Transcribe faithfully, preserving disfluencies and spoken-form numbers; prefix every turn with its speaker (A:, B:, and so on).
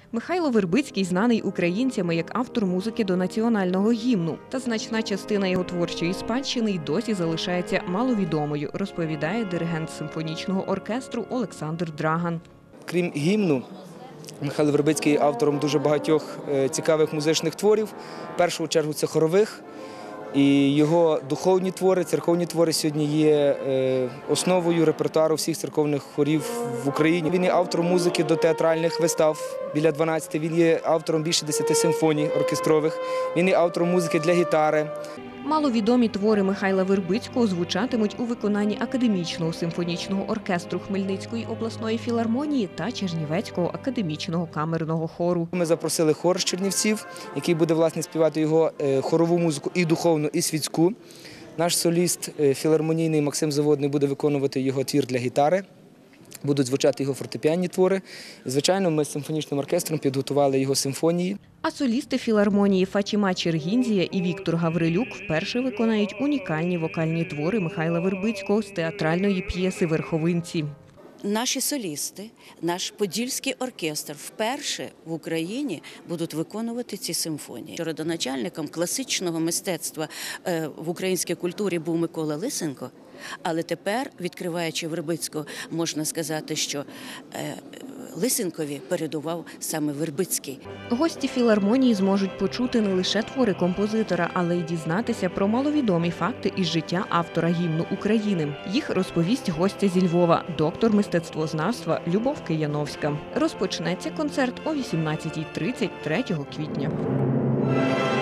A: Михайло Вербицький знаний українцями як автор музики до національного гімну. Та значна частина його творчої спадщини й досі залишається маловідомою, розповідає диригент симфонічного оркестру Олександр Драган.
B: Крім гімну, Михайло Вербицький є автором дуже багатьох цікавих музичних творів. В першу чергу це хорових. І його духовні твори, церковні твори сьогодні є основою репертуару всіх церковних хорів в Україні. Він є автором музики до театральних вистав, біля дванадцяти. Він є автором більше десяти симфоній оркестрових. Він є автором музики для гітари.
A: Маловідомі твори Михайла Вербицького звучатимуть у виконанні Академічного симфонічного оркестру Хмельницької обласної філармонії та Чернівецького академічного камерного хору.
B: Ми запросили хор з Чернівців, який буде, власне, співати його хорову музику і духовну, і світську. Наш соліст філармонійний Максим Заводний буде виконувати його твір для гітари. Будуть звучати його фортепіанні твори. І, звичайно, ми з симфонічним оркестром підготували його симфонії.
A: А солісти філармонії Фатіма Чергінзія і Віктор Гаврилюк вперше виконають унікальні вокальні твори Михайла Вербицького з театральної п'єси «Верховинці».
C: Наші солісти, наш подільський оркестр вперше в Україні будуть виконувати ці симфонії. Родоначальником класичного мистецтва в українській культурі був Микола Лисенко, але тепер, відкриваючи Вербицького, можна сказати, що Лисенкові передував саме Вербицький.
A: Гості філармонії зможуть почути не лише твори композитора, але й дізнатися про маловідомі факти із життя автора гімну України. Їх розповість гостя зі Львова, доктор мистецтвознавства Любов Кияновська. Розпочнеться концерт о вісімнадцятій тридцять третього квітня.